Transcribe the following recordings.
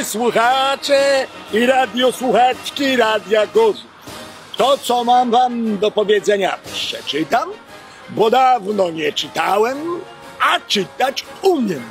słuchacze i radiosłuchaczki Radia Gorzów. To, co mam wam do powiedzenia, przeczytam, bo dawno nie czytałem, a czytać umiem.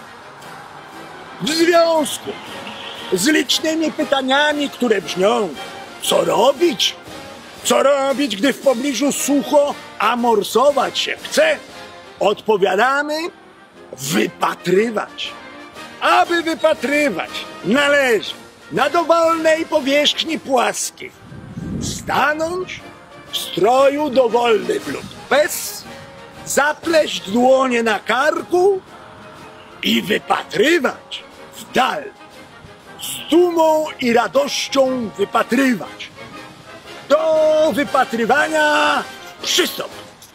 W związku z licznymi pytaniami, które brzmią: co robić? Co robić, gdy w pobliżu sucho, a morsować się chce? Odpowiadamy: wypatrywać. Aby wypatrywać, należy na dowolnej powierzchni płaskiej stanąć w stroju dowolnym lub bez, zapleść dłonie na karku i wypatrywać w dal. Z dumą i radością wypatrywać. Do wypatrywania przystąp.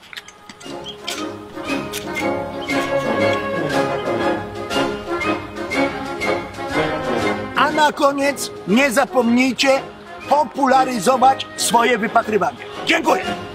A na koniec nie zapomnijcie popularyzować swoje wypatrywanie. Dziękuję.